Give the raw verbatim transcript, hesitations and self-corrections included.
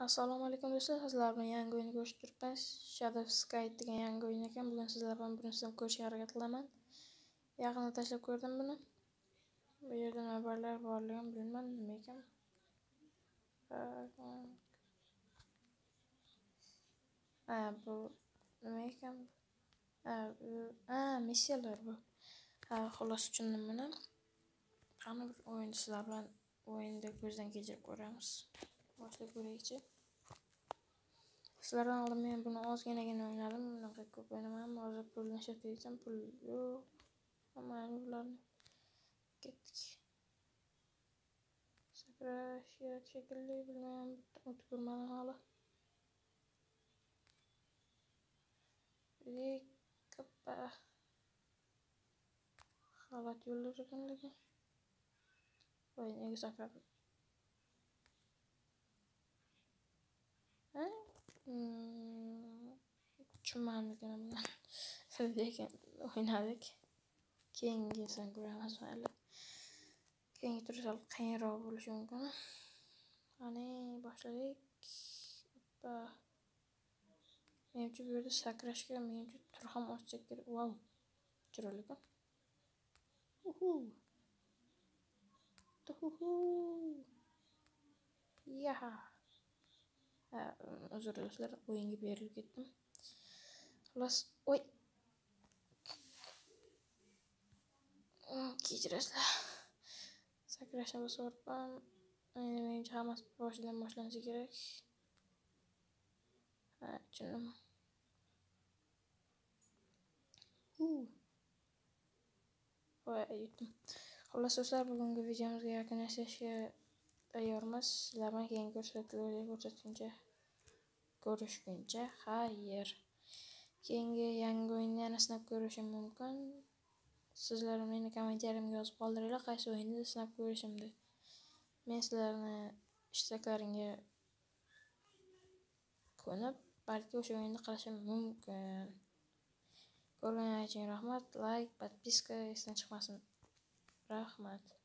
Assalomu alaykum do'stlar, sizlar bilan yangi o'yinni ko'rishib turibmiz. Shadow Sky degan yangi o'yin ekan. Bugun sizlar bilan birinchisidan ko'rishga harakat qilaman. Yaqinda tashlab ko'rdim buni. Bu yerda nima borlar borligini bilmayman, nima ekan. Ha, bu nima ekan? Ha, bu ha, missiyalar bu. Ha, xolos tushundim buni. Qani bir o'yinni sizlar bilan o'yinda ko'zdan kechirib ko'ramiz. Boshlab ko'raylikchi. Sizlardan oldin men buni ozginagina o'ynadim. Bunaqa ko'p o'ynamadim. Hozir pulni ishlatayotgan pul yo'q. Mana ularni ketdik. Sakrash kerak shekilli, bilmayman, o'tib ko'rmadim hali. Kappa. Xalat yo'llar ekan lekin. Voy, nega sakradim? Ha? Tushunmadim lekin lekin o'ynadik. Keyingi san ko'ramiz mayli. Keyingi tur sal qiyinroq bo'lishi mumkin. Qani boshladik. Hoppa. Menimcha bu yerda sakrashga menimcha tur ham ochsak kerak. Wow. Chiroyli ekan. Uhu. Tuhu. Yaha. Ha, uzr do'stlar, o'yinga berilib ketdim. Xolos, oy. Kechirasizlar. Sakrashni bosib endi menimcha hammasi boshidan boshlanishi kerak. Ha, tushundim. Uh. Voy, yutdim. Xolos do'stlar, bugungi videomizga yaqinlashishga tayyormiz. Sizlar bilan keyingi ko'rsatuvlarda ko'rsatguncha ko'rishguncha xayr. Keyingi yangi o'yinni yana sinab ko'rishim mumkin. Sizlar meni kommentariyaga yozib qoldiringlar, qaysi o'yinni sinab ko'rishimni. Men sizlarni ishtiroklaringga ko'nib, balki o'sha o'yinni qilishim mumkin. Ko'rganingiz uchun rahmat, like, podpiska esdan chiqmasin. Rahmat.